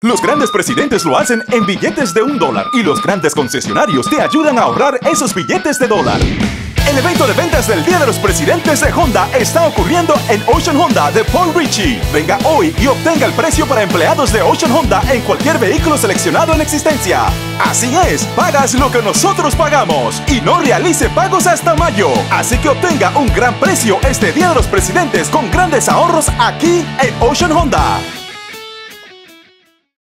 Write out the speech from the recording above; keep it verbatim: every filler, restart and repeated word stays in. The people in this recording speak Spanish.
Los grandes presidentes lo hacen en billetes de un dólar y los grandes concesionarios te ayudan a ahorrar esos billetes de dólar. El evento de ventas del Día de los Presidentes de Honda está ocurriendo en Ocean Honda de Paul Ritchie. Venga hoy y obtenga el precio para empleados de Ocean Honda en cualquier vehículo seleccionado en existencia. Así es, pagas lo que nosotros pagamos y no realice pagos hasta mayo. Así que obtenga un gran precio este Día de los Presidentes con grandes ahorros aquí en Ocean Honda.